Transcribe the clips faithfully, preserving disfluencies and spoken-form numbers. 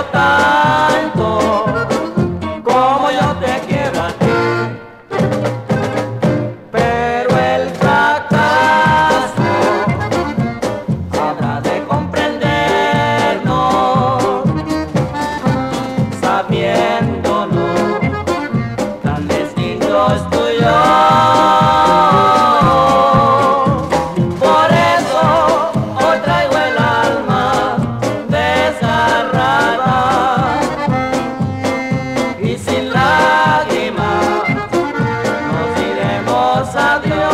tanto como yo te quiero a ti. Pero el fracaso habrá de comprendernos, sabiéndonos tan distintos tú y yo. Por eso hoy traigo el alma desgarrada y sin lágrimas nos diremos adiós.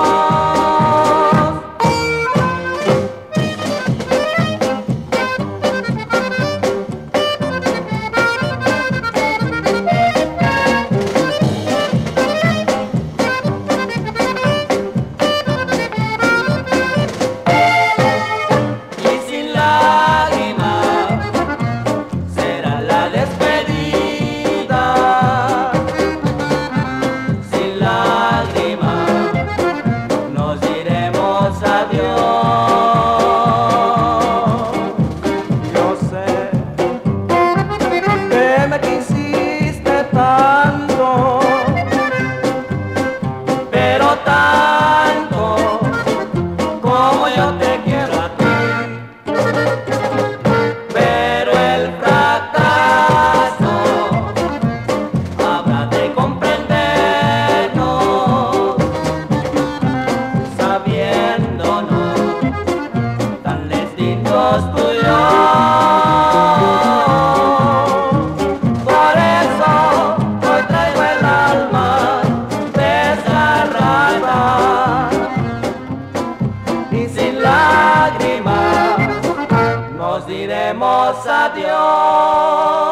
Tanto como yo te quiero a ti, pero el fracaso habrá de comprendernos, sabiéndonos tan distintos tú y yo. Por eso hoy traigo el alma y sin lágrimas nos diremos adiós.